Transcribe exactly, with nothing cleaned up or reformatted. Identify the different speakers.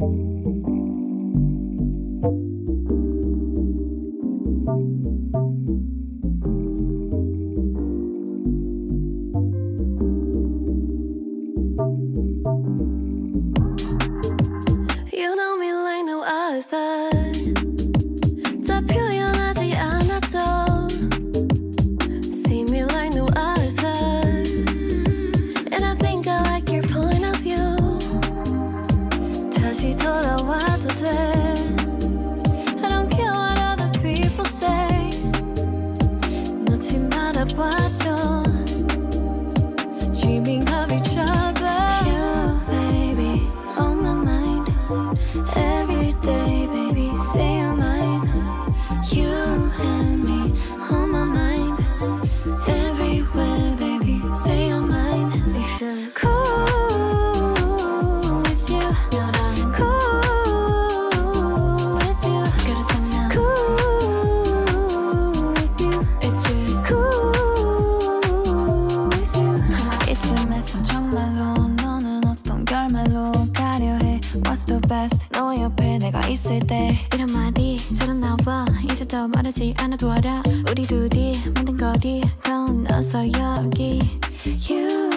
Speaker 1: You know me like no other. 다 표현하지 않아도 see me like no other. And I think I like your point of view. 다시 돌아와도 돼. I don't care what other people say. 놓지 말아봐줘. Dreaming of each other. You, baby, on my mind. Every day, baby, say you're mine. You and me, on my mind. Everywhere, baby, say you're mine. It feels cool with you. Cool with you. Cool with you. It's just cool with you. 이쯤에서 정말로 너는 어떤 결말로 가려 해. What's the best? 너 옆에 내가 있을 때 이런 말이 잘 나와. 이제 더 말하지 않아도 알아. 우리 둘이 만든 거리 더 나서 여기 You